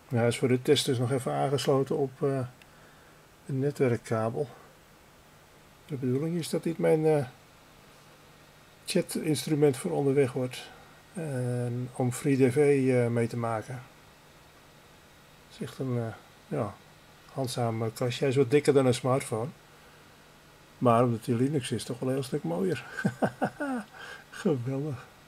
Hij is voor de test dus nog even aangesloten op een netwerkkabel. De bedoeling is dat dit mijn chat-instrument voor onderweg wordt. Om FreeDV mee te maken. Het is echt een handzaam kastje. Hij is wat dikker dan een smartphone. Maar omdat hij Linux is, toch wel een heel stuk mooier. Geweldig.